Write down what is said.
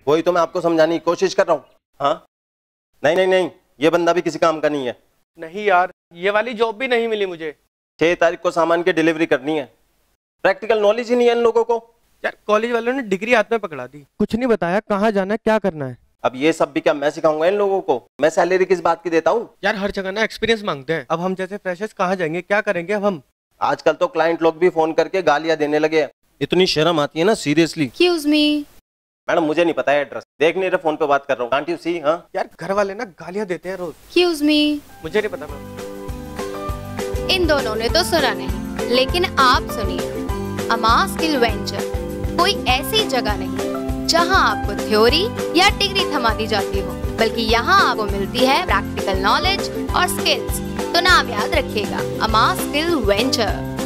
वही तो मैं आपको समझाने की कोशिश कर रहा हूँ। हाँ नहीं नहीं नहीं, ये बंदा भी किसी काम का नहीं है। नहीं यार, ये वाली जॉब भी नहीं मिली मुझे। 6 तारीख को सामान की डिलीवरी करनी है। प्रैक्टिकल नॉलेज ही नहीं है इन लोगों को। यार कॉलेज वालों ने डिग्री हाथ में पकड़ा दी, कुछ नहीं बताया कहाँ जाना है क्या करना है। अब ये सब भी क्या मैं सिखाऊंगा इन लोगों को? मैं सैलरी किस बात की देता हूँ? यार हर जगह ना एक्सपीरियंस मांगते हैं। अब हम जैसे फ्रेशर्स कहाँ जाएंगे, क्या करेंगे अब हम? आजकल तो क्लाइंट लोग भी फोन करके गालियां देने लगे हैं। इतनी शर्म आती है ना सीरियसली। Excuse me. मैडम मुझे नहीं पता है एड्रेस, देख नहीं रहे फोन पे बात कर रहा हूँ। Can't you see? हाँ यार घर वाले ना गालियां देते हैं रोज। Excuse me. मुझे नहीं पता मैम। इन दोनों ने तो सुना नहीं, लेकिन आप सुनिए। अमास स्किल वेंचर कोई ऐसी जगह नहीं जहां आपको थ्योरी या डिग्री थमा दी जाती हो, बल्कि यहाँ आपको मिलती है प्रैक्टिकल नॉलेज और स्किल्स। तो नाम याद रखिएगा, अमास स्किल वेंचर।